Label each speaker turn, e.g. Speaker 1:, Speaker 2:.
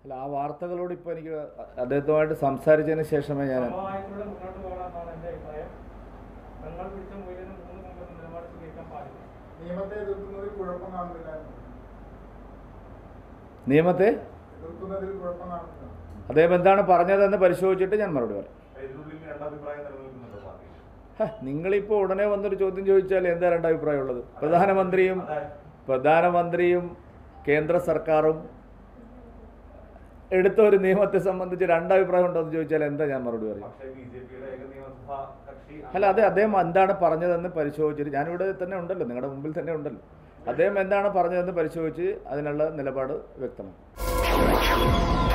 Speaker 1: അല്ല, ആ വാർത്തകളോട് ഇപ്പോൾ എനിക്ക് അദ്ദേഹത്തുമായിട്ട് സംസാരിച്ചതിന് ശേഷമേ ഞാൻ നിയമത്തെ അദ്ദേഹം എന്താണ് പറഞ്ഞതെന്ന് പരിശോധിച്ചിട്ട് ഞാൻ മറുപടി പറയാം. നിങ്ങളിപ്പോൾ ഉടനെ വന്നൊരു ചോദ്യം ചോദിച്ചാൽ എന്താ രണ്ടഭിപ്രായം ഉള്ളത്? പ്രധാനമന്ത്രിയും കേന്ദ്ര സർക്കാരും എടുത്ത ഒരു നിയമത്തെ സംബന്ധിച്ച് രണ്ടഭിപ്രായം ഉണ്ടോ എന്ന് ചോദിച്ചാൽ എന്താ ഞാൻ മറുപടി പറയും? അല്ല, അദ്ദേഹം എന്താണ് പറഞ്ഞതെന്ന് പരിശോധിച്ചിട്ട്, ഞാനിവിടെ തന്നെ ഉണ്ടല്ലോ, നിങ്ങളുടെ മുമ്പിൽ തന്നെ ഉണ്ടല്ലോ, അദ്ദേഹം എന്താണ് പറഞ്ഞതെന്ന് പരിശോധിച്ച് അതിനുള്ള നിലപാട് വ്യക്തമാണ്.